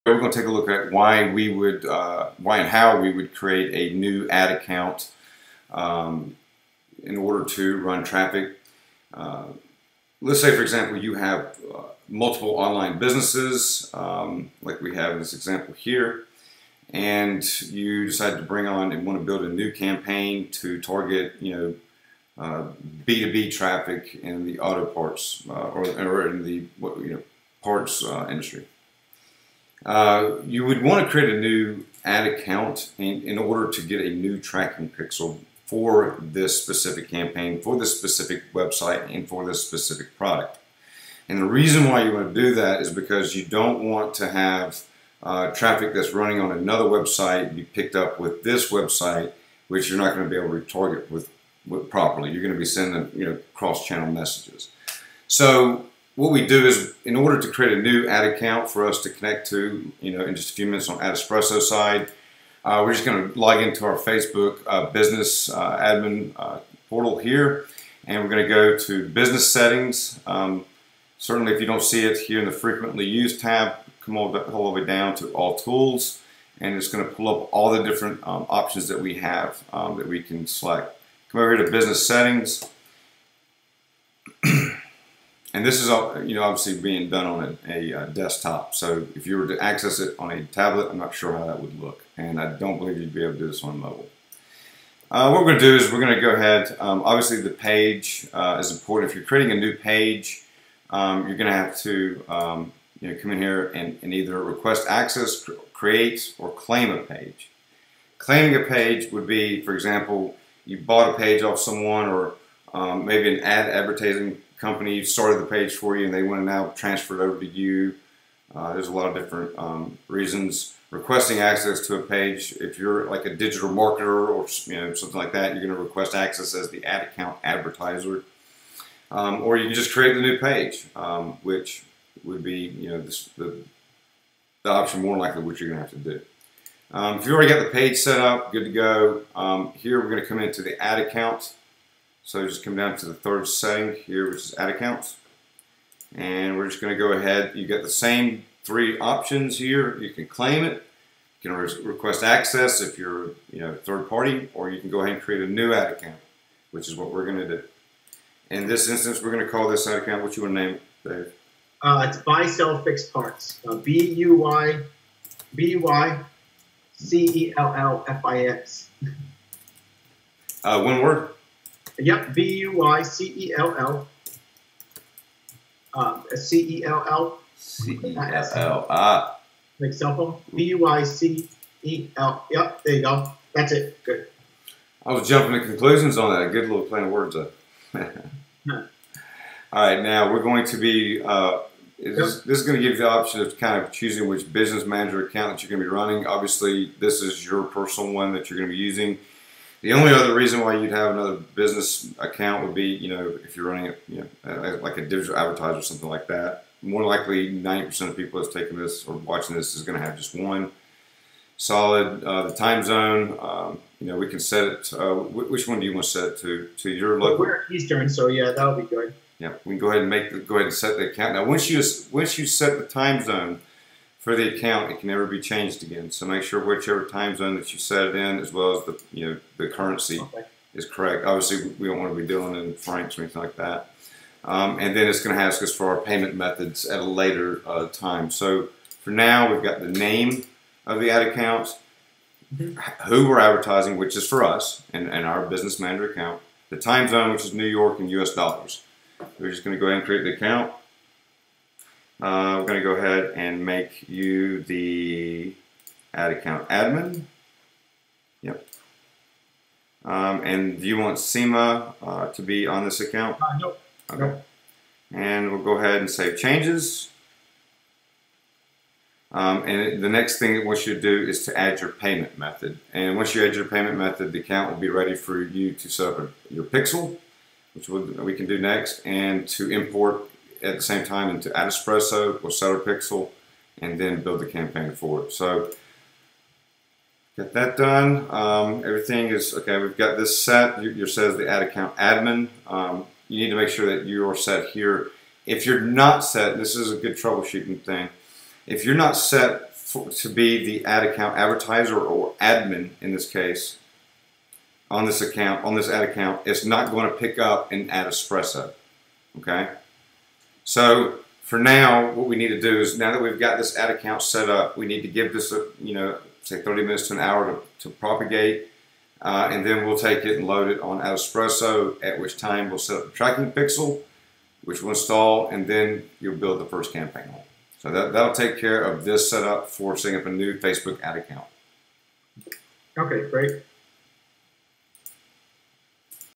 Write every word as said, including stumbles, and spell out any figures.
We're going to take a look at why we would, uh, why and how we would create a new ad account um, in order to run traffic. Uh, let's say, for example, you have uh, multiple online businesses, um, like we have in this example here, and you decide to bring on and want to build a new campaign to target, you know, uh, B two B traffic in the auto parts uh, or, or in the you know parts uh, industry. Uh, you would want to create a new ad account in, in order to get a new tracking pixel for this specific campaign, for this specific website, and for this specific product. And the reason why you want to do that is because you don't want to have uh, traffic that's running on another website be picked up with this website, which you're not going to be able to target with, with properly. You're going to be sending you know cross-channel messages. So what we do is, in order to create a new ad account for us to connect to, you know, in just a few minutes on AdEspresso side, uh, we're just going to log into our Facebook uh, business uh, admin uh, portal here, and we're going to go to business settings. Um, certainly, if you don't see it here in the frequently used tab, come all the, all the way down to all tools, and it's going to pull up all the different um, options that we have um, that we can select. Come over here to business settings. And this is all, you know, obviously being done on a, a, a desktop. So if you were to access it on a tablet, I'm not sure how that would look. And I don't believe you'd be able to do this on mobile. Uh, what we're going to do is we're going to go ahead. Um, obviously, the page uh, is important. If you're creating a new page, um, you're going to have to um, you know, come in here and, and either request access, create, or claim a page. Claiming a page would be, for example, you bought a page off someone, or um, maybe an ad advertising company started the page for you and they want to now transfer it over to you. Uh, there's a lot of different um, reasons. Requesting access to a page, if you're like a digital marketer or you know something like that, you're going to request access as the ad account advertiser. Um, or you can just create the new page, um, which would be you know this, the, the option more likely what you're going to have to do. Um, if you already got the page set up, good to go. Um, here we're going to come into the ad account. So just come down to the third setting here, which is ad accounts. And we're just going to go ahead. You get the same three options here. You can claim it. You can re request access if you're you know third party, or you can go ahead and create a new ad account, which is what we're going to do. In this instance, we're going to call this ad account, what you want to name it, Dave? Uh, it's buy, sell, fixed parts. Uh, B U Y, B U Y, C E L L F I X. Uh, one word? Yep, B U Y C E L L. Uh, C E L L. C E L L. Ah. Like cell phone. B U Y C E L. Yep, there you go. That's it. Good. I was jumping to conclusions on that. A good little play of words there. Huh. All right, now we're going to be, uh, Yep. this, this is going to give you the option of kind of choosing which business manager account that you're going to be running. Obviously, this is your personal one that you're going to be using. The only other reason why you'd have another business account would be, you know, if you're running it, you know, like a digital advertiser or something like that. More likely, ninety percent of people that's taking this or watching this is going to have just one. Solid. Uh, the time zone, um, you know, we can set it. Uh, which one do you want to set it to? To your local. Well, we're Eastern, so yeah, that'll be good. Yeah, we can go ahead and make the, go ahead and set the account. Now, once you once you set the time zone for the account, it can never be changed again. So make sure whichever time zone that you set it in, as well as the you know the currency, okay, is correct. Obviously, we don't want to be dealing in francs or anything like that. Um, and then it's going to ask us for our payment methods at a later uh, time. So for now, we've got the name of the ad account, mm-hmm, who we're advertising, which is for us and, and our business manager account, the time zone, which is New York and U S dollars. We're just going to go ahead and create the account. Uh, we're going to go ahead and make you the ad account admin. Yep. Um, and do you want SEMA uh, to be on this account? Uh, nope. Okay. Nope. And we'll go ahead and save changes. Um, and the next thing it wants you to do is to add your payment method. And once you add your payment method, the account will be ready for you to set up a, your pixel, which we'll, we can do next, and to import at the same time into AdEspresso. We'll set our pixel and then build the campaign for it. So get that done. Um, everything is okay. We've got this set. You're set as the ad account admin. Um, you need to make sure that you are set here. If you're not set, this is a good troubleshooting thing. If you're not set for, to be the ad account advertiser or admin in this case on this account, on this ad account, it's not going to pick up an ad espresso. Okay? So for now, what we need to do is, now that we've got this ad account set up, we need to give this, a, you know, say thirty minutes to an hour to, to propagate, uh, and then we'll take it and load it on Espresso, at which time we'll set up the tracking pixel, which we'll install, and then you'll build the first campaign on it. So that, that'll take care of this setup for setting up a new Facebook ad account. Okay, great.